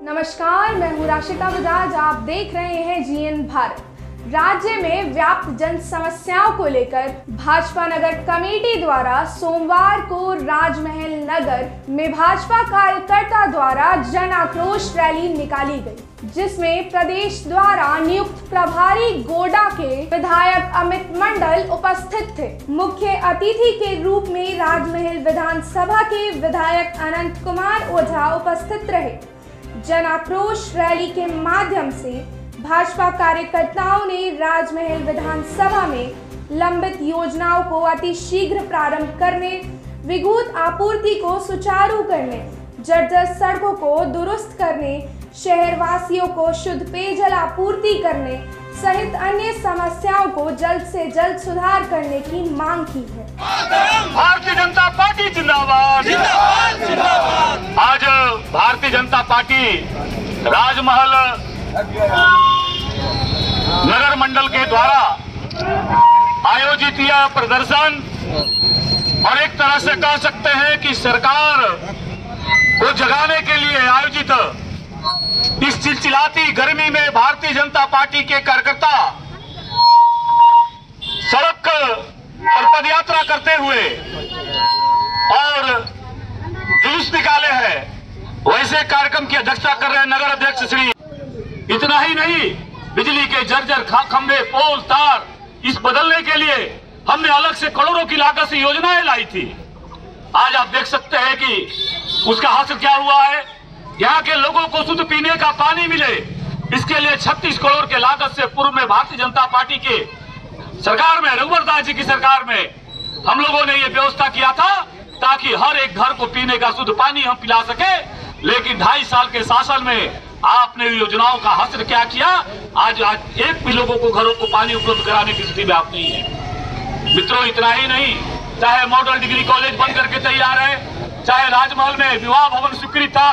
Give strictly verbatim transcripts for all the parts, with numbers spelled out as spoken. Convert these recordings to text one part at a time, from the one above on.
नमस्कार, मैं हूँ राशिता बजाज। आप देख रहे हैं जीएन भारत। राज्य में व्याप्त जन समस्याओं को लेकर भाजपा नगर कमेटी द्वारा सोमवार को राजमहल नगर में भाजपा कार्यकर्ता द्वारा जन आक्रोश रैली निकाली गई, जिसमें प्रदेश द्वारा नियुक्त प्रभारी गोडा के विधायक अमित मंडल उपस्थित थे। मुख्य अतिथि के रूप में राजमहल विधानसभा के विधायक अनंत कुमार ओझा उपस्थित रहे। जन आक्रोश रैली के माध्यम से भाजपा कार्यकर्ताओं ने राजमहल विधानसभा में लंबित योजनाओं को अतिशीघ्र प्रारंभ करने, विद्युत आपूर्ति को सुचारू करने, जर्जर सड़कों को दुरुस्त करने, शहरवासियों को शुद्ध पेयजल आपूर्ति करने सहित अन्य समस्याओं को जल्द से जल्द सुधार करने की मांग की है। भारतीय जनता पार्टी जिंदाबाद जिंदाबाद जिंदाबाद। आज भारतीय जनता पार्टी राजमहल नगर मंडल के द्वारा आयोजित यह प्रदर्शन और एक तरह से कह सकते हैं कि सरकार को जगाने के लिए आयोजित इस चिलचिलाती गर्मी में भारतीय जनता पार्टी के कार्यकर्ता सड़क पर पदयात्रा करते हुए और जुलूस निकाले हैं। वैसे कार्यक्रम की अध्यक्षता कर रहे हैं नगर अध्यक्ष श्री। इतना ही नहीं, बिजली के जर्जर खंभे, पोल, तार इस बदलने के लिए हमने अलग से करोड़ों की लागत से योजनाएं लाई थी। आज आप देख सकते हैं कि उसका हासिल क्या हुआ है। यहाँ के लोगों को शुद्ध पीने का पानी मिले, इसके लिए छत्तीस करोड़ के लागत से पूर्व में भारतीय जनता पार्टी के सरकार में, रघुवर दास जी की सरकार में हम लोगों ने ये व्यवस्था किया था ताकि हर एक घर को पीने का शुद्ध पानी हम पिला सके। लेकिन ढाई साल के शासन में आपने योजनाओं का हासिल क्या किया? आज आज एक भी लोगों को घरों को पानी उपलब्ध कराने की स्थिति में आप नहीं है। मित्रों, इतना ही नहीं, चाहे मॉडल डिग्री कॉलेज बन करके तैयार है, चाहे राजमहल में विवाह भवन स्वीकृत था,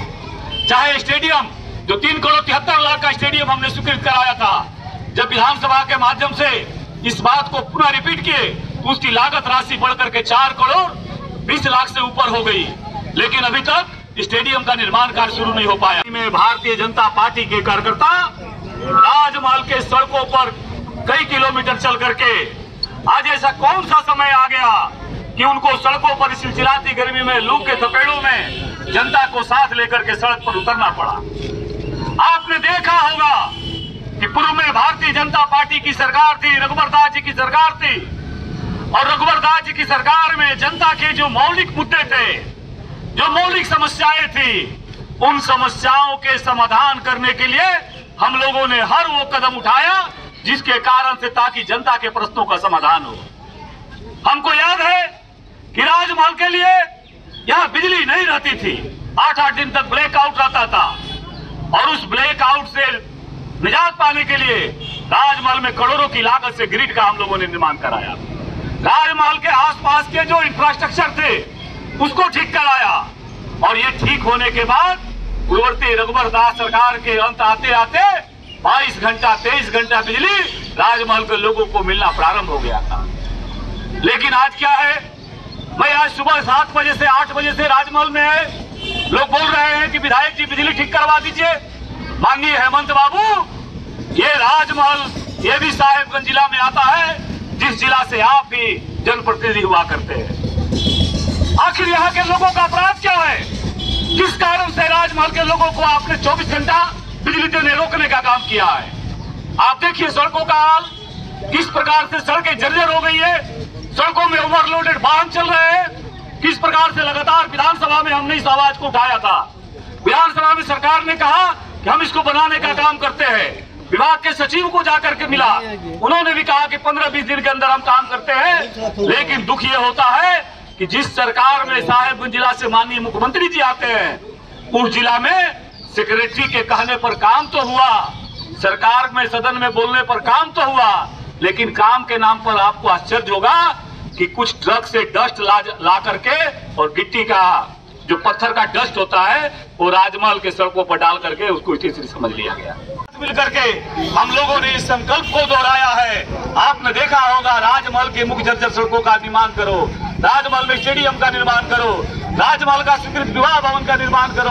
चाहे स्टेडियम जो तीन करोड़ तिहत्तर लाख का स्टेडियम हमने स्वीकृत कराया था। जब विधानसभा के माध्यम से इस बात को पुनः रिपीट किए तो उसकी लागत राशि बढ़कर के चार करोड़ बीस लाख से ऊपर हो गई, लेकिन अभी तक स्टेडियम का निर्माण कार्य शुरू नहीं हो पाया। में भारतीय जनता पार्टी के कार्यकर्ता राजमहल के सड़कों पर कई किलोमीटर चल करके आज ऐसा कौन सा समय आ गया कि उनको सड़कों पर चिलचिलाती गर्मी में, लू के थपेड़ों में जनता को साथ लेकर के सड़क पर उतरना पड़ा। आपने देखा होगा कि पूर्व में भारतीय जनता पार्टी की सरकार थी, रघुवर दास जी की सरकार थी, और रघुवर दास जी की सरकार में जनता के जो मौलिक मुद्दे थे, जो मौलिक समस्याएं थी, उन समस्याओं के समाधान करने के लिए हम लोगों ने हर वो कदम उठाया जिसके कारण से ताकि जनता के प्रश्नों का समाधान हो। हमको याद है कि राजमहल के लिए यहाँ बिजली नहीं रहती थी, आठ आठ दिन तक ब्लैकआउट रहता था, और उस ब्लैकआउट से निजात पाने के लिए राजमहल में करोड़ों की लागत से ग्रिड का हम लोगों ने निर्माण कराया। राजमहल के आसपास के जो इंफ्रास्ट्रक्चर थे उसको ठीक कराया, और ये ठीक होने के बाद पूर्ववर्ती रघुवर दास सरकार के अंत आते आते बाईस घंटा तेईस घंटा बिजली राजमहल के लोगों को मिलना प्रारंभ हो गया था। लेकिन आज क्या है, मैं आज सुबह सात बजे से आठ बजे से राजमहल में है, लोग बोल रहे हैं कि विधायक जी बिजली ठीक करवा दीजिए। माननीय हेमंत बाबू, ये राजमहल ये भी साहेबगंज जिला में आता है, जिस जिला से आप भी जनप्रतिनिधि हुआ करते हैं। आखिर यहाँ के लोगों का अपराध क्या है? किस कारण से राजमहल के लोगों को आपने चौबीस घंटा बिजली देने रोकने का काम किया है? आप देखिए सड़कों का हाल, किस प्रकार से सड़कें जर्जर हो गई है, सड़कों में ओवरलोडेड वाहन चल रहे हैं। किस प्रकार से लगातार विधानसभा में हमने इस आवाज को उठाया था। विधानसभा में सरकार ने कहा कि हम इसको बनाने का काम करते हैं। विभाग के सचिव को जाकर के मिला, उन्होंने भी कहा कि पंद्रह बीस दिन के अंदर हम काम करते हैं। लेकिन दुख ये होता है कि जिस सरकार में साहेबगंज जिला से माननीय मुख्यमंत्री जी आते हैं, उस जिला में सेक्रेटरी के कहने पर काम तो हुआ, सरकार में सदन में बोलने पर काम तो हुआ, लेकिन काम के नाम पर आपको आश्चर्य होगा कि कुछ ट्रक से डस्ट ला, ला करके और गिट्टी का जो पत्थर का डस्ट होता है वो राजमहल के सड़कों पर डाल करके उसको इसी से समझ लिया गया। मिलकर के हम लोगों ने इस संकल्प को दोहराया है। आपने देखा होगा, राजमहल के मुख्य जर्जर सड़कों का निर्माण करो, राजमहल में स्टेडियम का निर्माण करो, राजमहल का स्वीकृत विवाह भवन का निर्माण करो,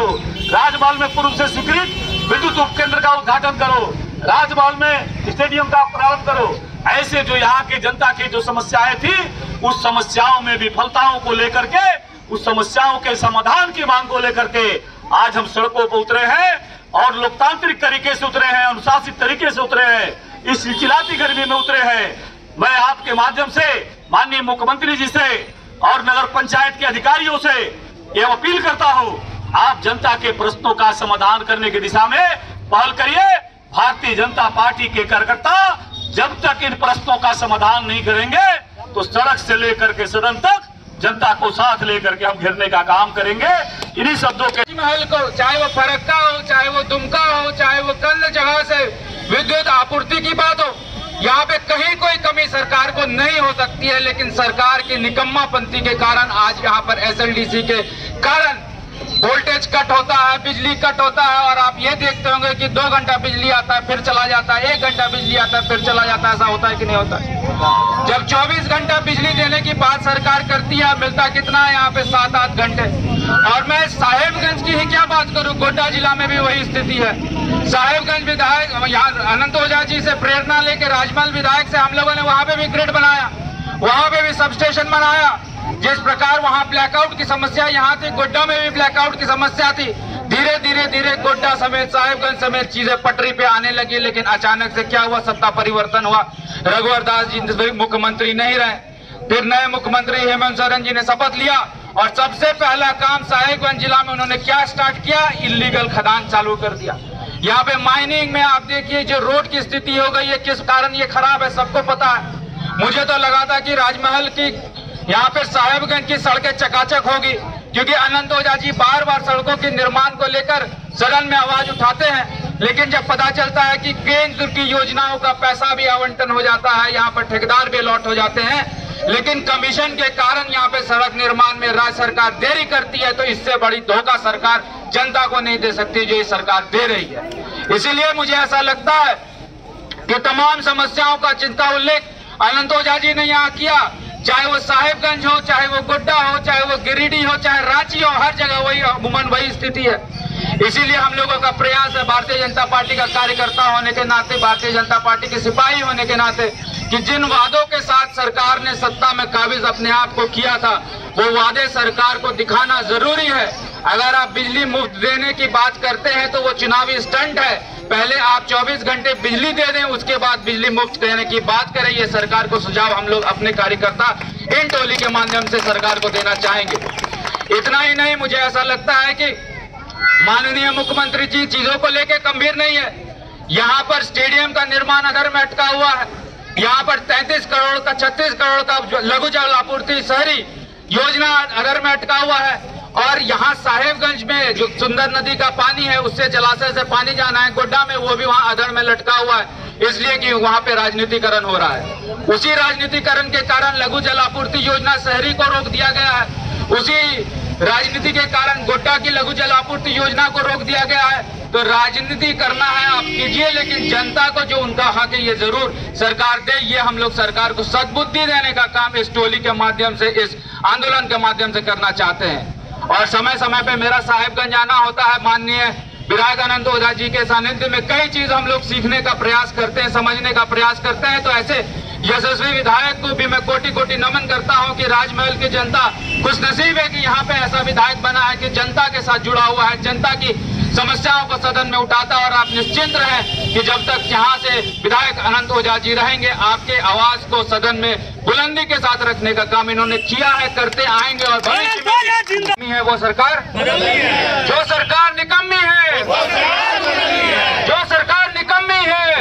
राजमहल में पूर्व से स्वीकृत विद्युत उपकेंद्र का उद्घाटन करो, राजमहल में स्टेडियम का प्रारंभ करो। ऐसे जो यहाँ की जनता की जो समस्याएं थी, उस समस्याओं में विफलताओं को लेकर के, उस समस्याओं के समाधान की मांग को लेकर के आज हम सड़कों पर उतरे हैं और लोकतांत्रिक तरीके से उतरे हैं, अनुशासित तरीके से उतरे हैं, इस चिलचिलाती गर्मी में उतरे हैं। मैं आपके माध्यम से माननीय मुख्यमंत्री जी से और नगर पंचायत के अधिकारियों से यह अपील करता हूं, आप जनता के प्रश्नों का समाधान करने की दिशा में पहल करिए। भारतीय जनता पार्टी के कार्यकर्ता जब तक इन प्रश्नों का समाधान नहीं करेंगे तो सड़क से लेकर के सदन तक जनता को साथ लेकर के हम घेरने का काम करेंगे। इन्हीं शब्दों के महल को, चाहे वो फरक्का हो, चाहे वो दुमका हो, चाहे वो कल जगह से विद्युत आपूर्ति की बात हो, यहाँ पे कहीं कोई कमी सरकार को नहीं हो सकती है। लेकिन सरकार की निकम्मापंती के कारण आज यहाँ पर एसएलडीसी के कारण वोल्टेज कट होता है, बिजली कट होता है और आप ये देखते होंगे कि दो घंटा बिजली आता है फिर चला जाता है, एक घंटा बिजली आता है फिर चला जाता है। ऐसा होता है कि नहीं होता है? जब चौबीस घंटा बिजली देने की बात सरकार करती है, मिलता कितना है यहाँ पे? सात आठ घंटे। और मैं साहेबगंज की ही क्या बात करूँ, गोड्डा जिला में भी वही स्थिति है। साहेबगंज विधायक यहाँ अनंत ओझा जी से प्रेरणा लेकर राजमहल विधायक से हम लोगों ने वहां पे भी ग्रिड बनाया, वहां पे भी सब स्टेशन बनाया। जिस प्रकार वहां ब्लैकआउट की समस्या यहाँ थी, गोड्डा में भी ब्लैकआउट की समस्या थी। धीरे धीरे धीरे गोड्डा समेत साहेबगंज समेत चीजें पटरी पे आने लगी। लेकिन अचानक से क्या हुआ, सत्ता परिवर्तन हुआ, रघुवर दास जी मुख्यमंत्री नहीं रहे, फिर नए मुख्यमंत्री हेमंत सोरेन जी ने शपथ लिया और सबसे पहला काम साहेबगंज जिला में उन्होंने क्या स्टार्ट किया, इलीगल खदान चालू कर दिया। यहाँ पे माइनिंग में आप देखिए जो रोड की स्थिति हो गई है, किस कारण ये खराब है सबको पता है। मुझे तो लगा था कि राजमहल की यहाँ पे साहेबगंज की सड़कें चकाचक होगी, क्योंकि अनंत ओझा जी बार बार सड़कों के निर्माण को लेकर सदन में आवाज उठाते हैं। लेकिन जब पता चलता है कि केंद्र की योजनाओं का पैसा भी आवंटन हो जाता है, यहाँ पर ठेकेदार भी अलॉट हो जाते हैं, लेकिन कमीशन के कारण यहाँ पे सड़क निर्माण में राज्य सरकार देरी करती है, तो इससे बड़ी धोखा सरकार जनता को नहीं दे सकती जो ये सरकार दे रही है। इसीलिए मुझे ऐसा लगता है कि तमाम समस्याओं का चिंता उल्लेख अनंत ओझा जी ने यहाँ किया, चाहे वो साहेबगंज हो, चाहे वो गोड्डा हो, चाहे वो गिरिडीह हो, चाहे रांची हो, हर जगह वही अमूमन वही स्थिति है। इसीलिए हम लोगों का प्रयास है, भारतीय जनता पार्टी का कार्यकर्ता होने के नाते, भारतीय जनता पार्टी के सिपाही होने के नाते, कि जिन वादों के साथ सरकार ने सत्ता में काबिज अपने आप को किया था, वो वादे सरकार को दिखाना जरूरी है। अगर आप बिजली मुफ्त देने की बात करते हैं तो वो चुनावी स्टंट है। पहले आप चौबीस घंटे बिजली दे दें, उसके बाद बिजली मुफ्त देने की बात करें। ये सरकार को सुझाव हम लोग अपने कार्यकर्ता इन टोली के माध्यम से सरकार को देना चाहेंगे। इतना ही नहीं, मुझे ऐसा लगता है कि माननीय मुख्यमंत्री जी चीजों को लेकर गंभीर नहीं है। यहाँ पर स्टेडियम का निर्माण अधर में अटका हुआ है, यहाँ पर तैंतीस करोड़ का छत्तीस करोड़ का लघु जल आपूर्ति शहरी योजना अधर में अटका हुआ है। और यहाँ साहेबगंज में जो सुंदर नदी का पानी है, उससे जलाशय से पानी जाना है गोड्डा में, वो भी वहाँ अधर में लटका हुआ है, इसलिए कि वहाँ पे राजनीतिकरण हो रहा है। उसी राजनीतिकरण के कारण लघु जल आपूर्ति योजना शहरी को रोक दिया गया है, उसी राजनीति के कारण गोड्डा की लघु जल आपूर्ति योजना को रोक दिया गया है। तो राजनीति करना है आप कीजिए, लेकिन जनता को जो उनका हक है ये जरूर सरकार दे। ये हम लोग सरकार को सद्बुद्धि देने का काम इस टोली के माध्यम से, इस आंदोलन के माध्यम से करना चाहते हैं। और समय समय पे मेरा साहेबगंज आना होता है। माननीय विधायक अनंत ओझा जी के सानिध्य में कई चीज हम लोग सीखने का प्रयास करते हैं, समझने का प्रयास करते हैं। तो ऐसे यशस्वी विधायक को भी मैं कोटि कोटि नमन करता हूं कि राजमहल की जनता खुश नसीब है कि यहाँ पे ऐसा विधायक बना है कि जनता के साथ जुड़ा हुआ है, जनता की समस्याओं को सदन में उठाता है। और आप निश्चिंत रहें कि जब तक यहाँ से विधायक अनंत ओझा जी रहेंगे, आपके आवाज को सदन में बुलंदी के साथ रखने का काम इन्होंने किया है, करते आएंगे। और भविष्य में है वो सरकार, जो सरकार निकम्मी है, जो सरकार निकम्मी है,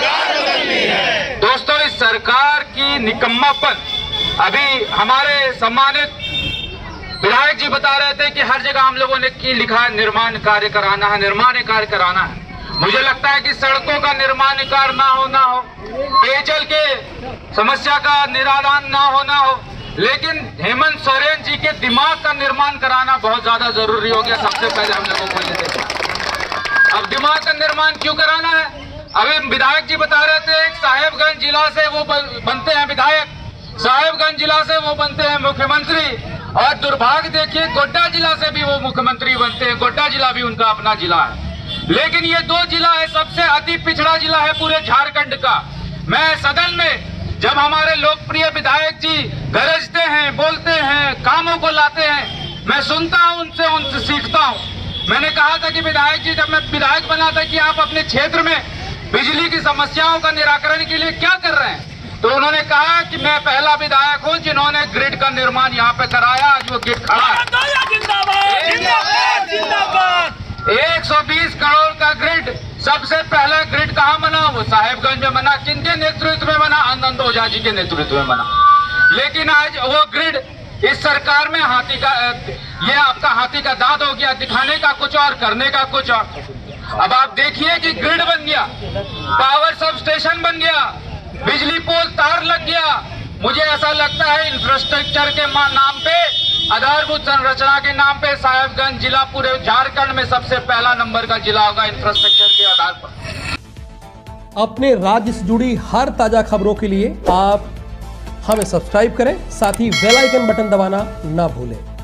दोस्तों इस सरकार की निकम्मापन, अभी हमारे सम्मानित विधायक जी बता रहे थे कि हर जगह हम लोगों ने की लिखा है निर्माण कार्य कराना है, निर्माण कार्य कराना है। मुझे लगता है कि सड़कों का निर्माण कार्य ना हो ना हो, पेयजल के समस्या का निरादान ना हो ना हो, लेकिन हेमंत सोरेन जी के दिमाग का निर्माण कराना बहुत ज्यादा जरूरी हो गया। सबसे पहले हम लोगों को ये देखा। अब दिमाग का निर्माण क्यों कराना है? अभी विधायक जी बता रहे थे साहेबगंज जिला से वो बनते हैं विधायक, साहेबगंज जिला से वो बनते हैं मुख्यमंत्री, और दुर्भाग्य देखिए, गोड्डा जिला से भी वो मुख्यमंत्री बनते हैं, गोड्डा जिला भी उनका अपना जिला है। लेकिन ये दो जिला है सबसे अति पिछड़ा जिला है पूरे झारखंड का। मैं सदन में जब हमारे लोकप्रिय विधायक जी गरजते हैं, बोलते हैं, कामों को लाते हैं, मैं सुनता हूं उनसे, उनसे सीखता हूं। मैंने कहा था कि विधायक जी, जब मैं विधायक बना था, कि आप अपने क्षेत्र में बिजली की समस्याओं का निराकरण के लिए क्या कर रहे हैं? तो उन्होंने कहा कि मैं पहला विधायक हूं जिन्होंने ग्रिड का निर्माण यहाँ पे कराया। आज वो ग्रिड खड़ा है। एक सौ बीस करोड़ का ग्रिड, सबसे पहला ग्रिड कहाँ बना? वो साहेबगंज में बना। किनके नेतृत्व में बना? आनंद ओझा जी के नेतृत्व में बना। लेकिन आज वो ग्रिड इस सरकार में हाथी का, ये आपका हाथी का दांत हो गया, दिखाने का कुछ और, करने का कुछ और। अब आप देखिए कि ग्रिड बन गया, पावर सब स्टेशन बन गया, बिजली पोल तार लग गया। मुझे ऐसा लगता है इंफ्रास्ट्रक्चर के नाम पे, आधारभूत संरचना के नाम पे साहेबगंज जिला पूरे झारखंड में सबसे पहला नंबर का जिला होगा इंफ्रास्ट्रक्चर के आधार पर। अपने राज्य से जुड़ी हर ताजा खबरों के लिए आप हमें सब्सक्राइब करें, साथ ही बेल आइकन बटन दबाना ना भूलें।